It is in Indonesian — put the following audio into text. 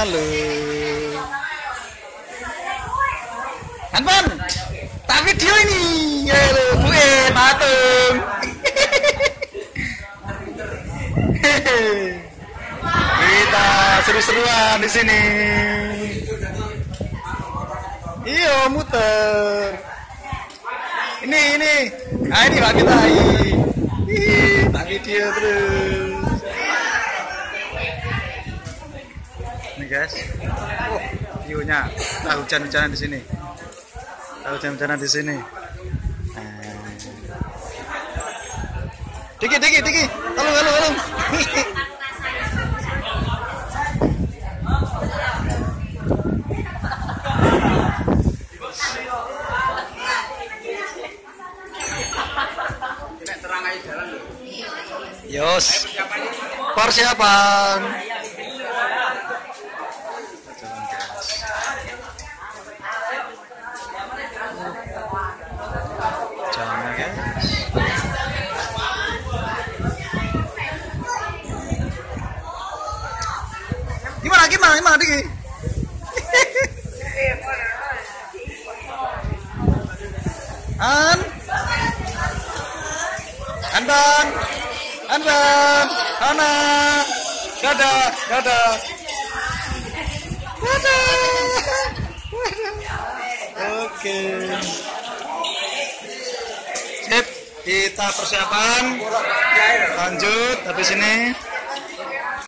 Halo. Anpan, tak video ini. Halo, Bue, patung. Kita seru-seruan di sini. Iya, muter. Ini. Ah, ini Pak kita. Tak video terus. Nih guys, view-nya, hujan-hujanan di sini. Hujan-hujanan di sini. Diki, tolong. Yos, persiapan. Jangan guys. Gimana Diki? Andan, Hana, dadah. Oke. Sip, kita persiapan. Lanjut habis ini.